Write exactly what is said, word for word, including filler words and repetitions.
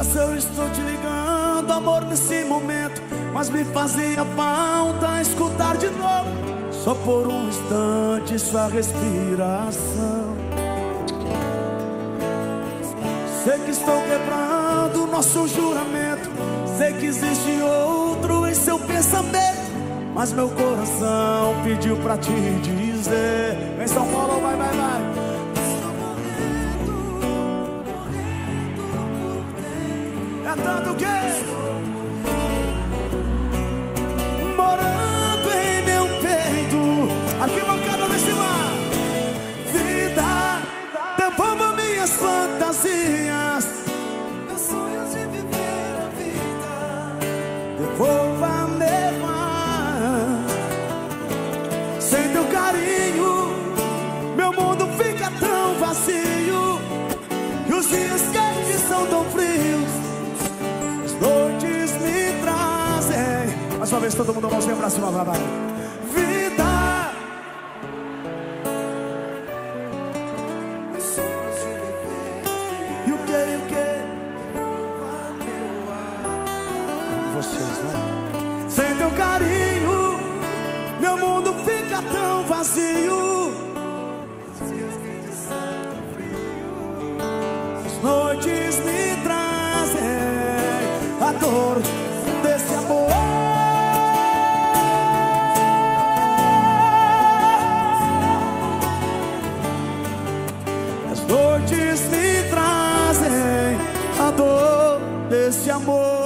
desculpas, eu estou te ligando, amor, nesse momento, mas me fazia falta escutar de novo, só por um instante, sua respiração. Sei que estou quebrando nosso juramento, sei que existe outro em seu pensamento, mas meu coração pediu pra te dizer. Vem São Paulo, vai, vai, vai. É tanto que morando em meu peito, aqui bancada de cima. Vida, devolva minhas fantasias, meus sonhos de viver a vida. Devolva-me mais. Sem teu carinho, meu mundo fica tão vazio, e os dias quentes são tão frios, noites me trazem. Mais uma vez, todo mundo, mãozinha pra cima, vai, vai. Vida, e o que, e o que? Vocês, né? Sem teu carinho, meu mundo fica tão vazio, as noites me trazem a dor desse amor. As noites me trazem a dor desse amor.